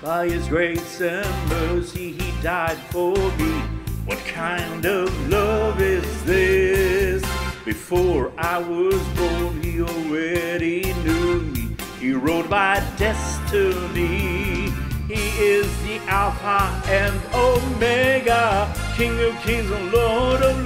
By His grace and mercy He died for me. What kind of love is this? Before I was born He already knew me. He wrote my destiny. He is the Alpha and Omega, King of kings and Lord of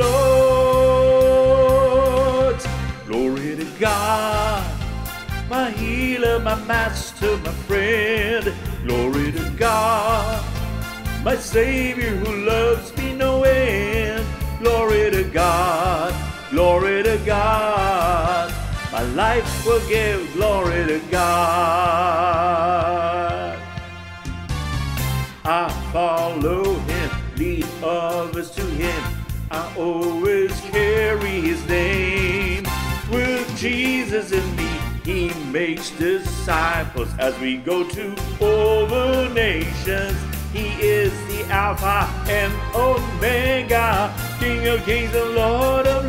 lords. Glory to God, my healer, my master, my friend. Glory to God, my Savior who loves me no end. Glory to God, glory to God, my life will give glory to God. I follow Him, lead others to Him. I always carry His name. With Jesus in me, He makes disciples as we go to all the nations. He is the Alpha and Omega, King of kings and Lord of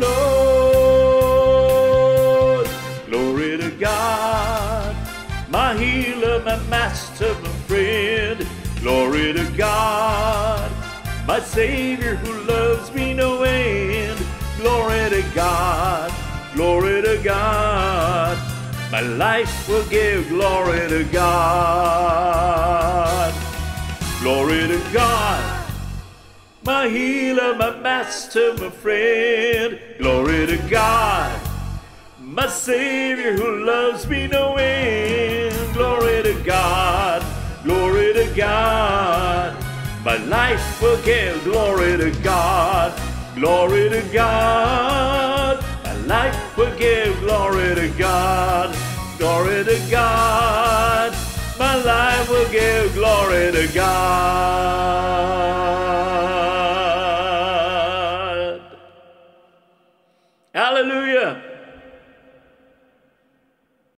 lords. Glory to God, my healer, my master, my friend. Glory to God, my Savior who loves me no end. Glory to God, glory to God, my life will give glory to God. Glory to God, my healer, my master, my friend. Glory to God, my Savior who loves me no end. Glory to God, glory to God, my life will give glory to God. Glory to God, my life will give glory to God. Glory to God, my life will give glory to God. Hallelujah.